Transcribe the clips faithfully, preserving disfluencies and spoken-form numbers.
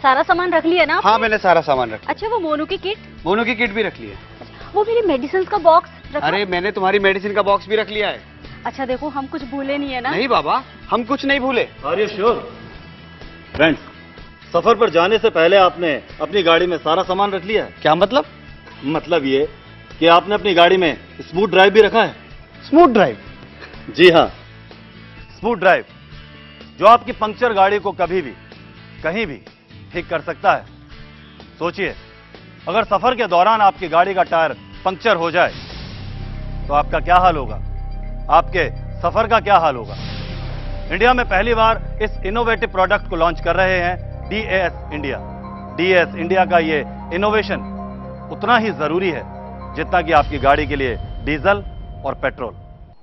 सारा सामान रख लिया ना? हाँ मैंने सारा सामान रख लिया। अच्छा वो मोनू की किट? मोनू की किट भी रख ली है। वो मेरी मेडिसिन का बॉक्स रखा? अरे मैंने तुम्हारी मेडिसिन का बॉक्स भी रख लिया है। अच्छा देखो हम कुछ भूले नहीं है ना? नहीं बाबा, हम कुछ नहीं भूले। Are you sure? फ्रेंड्स, सफर पर जाने से पहले आपने अपनी गाड़ी में सारा सामान रख लिया है? क्या मतलब? मतलब ये कि आपने अपनी गाड़ी में स्मूथ ड्राइव भी रखा है। Smooth drive? जी हाँ, स्मूथ ड्राइव, जो आपकी पंक्चर गाड़ी को कभी भी कहीं भी ठीक कर सकता है। सोचिए, अगर सफर के दौरान आपकी गाड़ी का टायर पंक्चर हो जाए तो आपका क्या हाल होगा? आपके सफर का क्या हाल होगा? इंडिया में पहली बार इस इनोवेटिव प्रोडक्ट को लॉन्च कर रहे हैं D A S India. D A S India का ये इनोवेशन उतना ही जरूरी है जितना कि आपकी गाड़ी के लिए डीजल और पेट्रोल।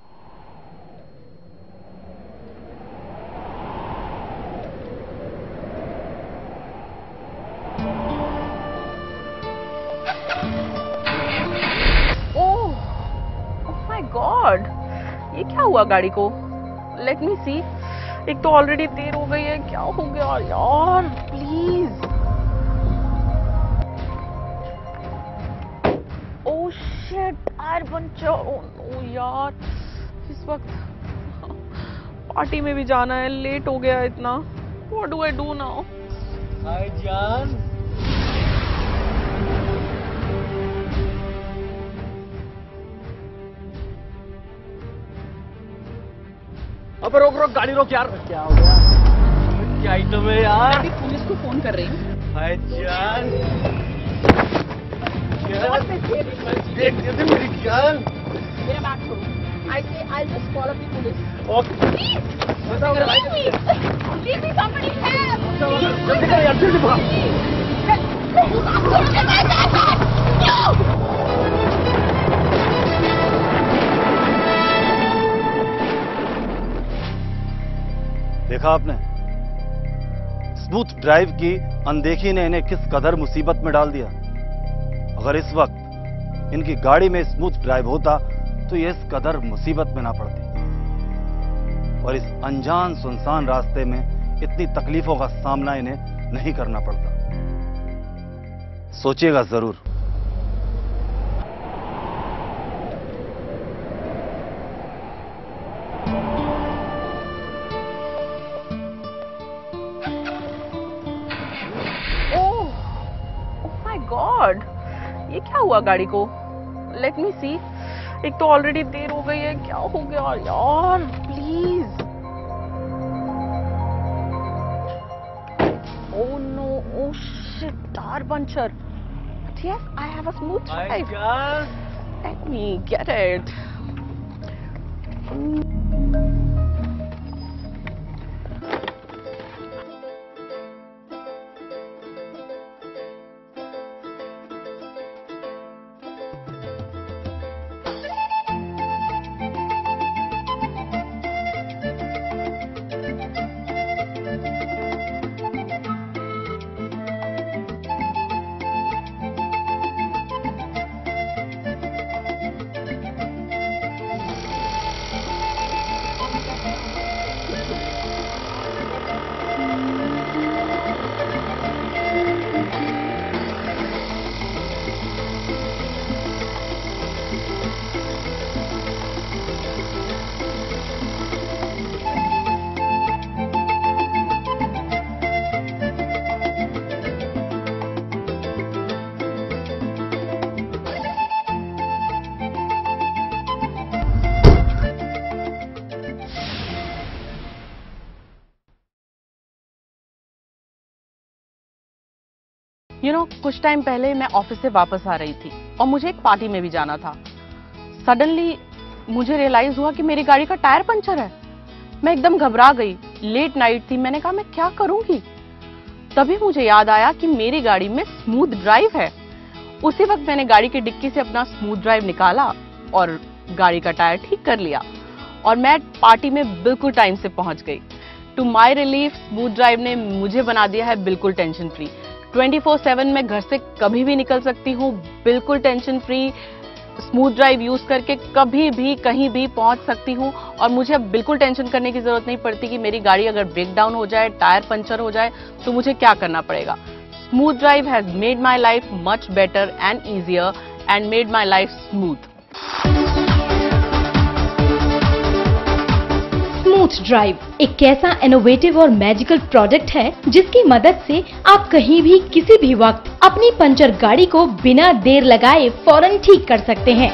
गॉड, ये क्या हुआ गाड़ी को? Let me see. एक तो ऑलरेडी देर हो गई है, क्या हो गया यार? Please. Oh shit, tyre puncture. Oh no यार, इस वक्त पार्टी में भी जाना है, लेट हो गया इतना। What do I do now? Hi जान। अब रोक रोक गाड़ी रोक यार। क्या हो गया? क्या आइटम है यार? अभी पुलिस को फोन कर रही हूँ। हाय जान। देख दे मेरी जान। मेरा बैग छोड़ो। I say I'll just call up the police. Okay. Please, leave me. Leave me, somebody help. जल्दी कर यार, जल्दी भाग। देखा आपने, स्मूथ ड्राइव की अनदेखी ने इन्हें किस कदर मुसीबत में डाल दिया। अगर इस वक्त इनकी गाड़ी में स्मूथ ड्राइव होता तो ये इस कदर मुसीबत में ना पड़ती और इस अनजान सुनसान रास्ते में इतनी तकलीफों का सामना इन्हें नहीं करना पड़ता। सोचिएगा जरूर। गॉड, ये क्या हुआ गाड़ी को? Let me see. एक तो ऑलरेडी देर हो गई है, क्या हो गया यार? Please. Oh no, oh shit, tyre puncture. Yes, I have a smooth drive. Let me get it. You know, कुछ टाइम पहले मैं ऑफिस से वापस आ रही थी और मुझे एक पार्टी में भी जाना था। सडनली मुझे रियलाइज हुआ कि मेरी गाड़ी का टायर पंचर है। मैं एकदम घबरा गई। लेट नाइट थी। मैंने कहा मैं क्या करूंगी? तभी मुझे याद आया कि मेरी गाड़ी में स्मूथ ड्राइव है। उसी वक्त मैंने गाड़ी की डिक्की से अपना स्मूथ ड्राइव निकाला और गाड़ी का टायर ठीक कर लिया और मैं पार्टी में बिल्कुल टाइम से पहुंच गई। To my relief, smooth drive ने मुझे बना दिया है बिल्कुल tension free. Twenty four seven मैं घर से कभी भी निकल सकती हूँ, बिल्कुल tension free. Smooth drive use करके कभी भी कहीं भी पहुंच सकती हूँ और मुझे अब बिल्कुल टेंशन करने की जरूरत नहीं पड़ती कि मेरी गाड़ी अगर ब्रेक डाउन हो जाए, टायर पंचर हो जाए तो मुझे क्या करना पड़ेगा। Smooth Drive has made my life much better and easier and made my life smooth. Smooth drive एक ऐसा इनोवेटिव और मैजिकल प्रोडक्ट है जिसकी मदद से आप कहीं भी किसी भी वक्त अपनी पंचर गाड़ी को बिना देर लगाए फौरन ठीक कर सकते हैं।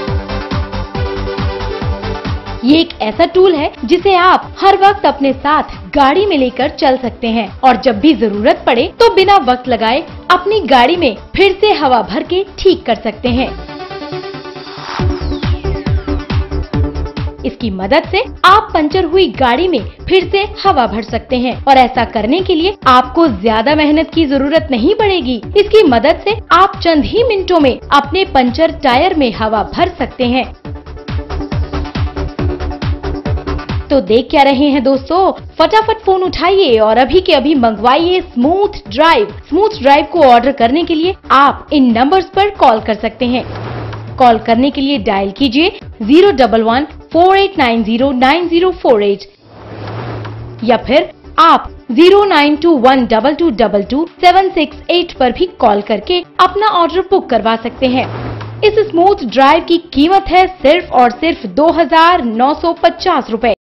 ये एक ऐसा टूल है जिसे आप हर वक्त अपने साथ गाड़ी में लेकर चल सकते हैं और जब भी जरूरत पड़े तो बिना वक्त लगाए अपनी गाड़ी में फिर से हवा भर के ठीक कर सकते हैं। इसकी मदद से आप पंचर हुई गाड़ी में फिर से हवा भर सकते हैं और ऐसा करने के लिए आपको ज्यादा मेहनत की जरूरत नहीं पड़ेगी। इसकी मदद से आप चंद ही मिनटों में अपने पंचर टायर में हवा भर सकते हैं। तो देख क्या रहे हैं दोस्तों, फटाफट फोन उठाइए और अभी के अभी मंगवाइए स्मूथ ड्राइव। स्मूथ ड्राइव को ऑर्डर करने के लिए आप इन नंबर्स पर कॉल कर सकते हैं। कॉल करने के लिए डायल कीजिए zero double one four eight nine zero nine zero four eight या फिर आप zero nine two one double two double two seven six eight पर भी कॉल करके अपना ऑर्डर बुक करवा सकते हैं। इस स्मूथ ड्राइव की कीमत है सिर्फ और सिर्फ दो हजार नौ सौ पचास रूपए।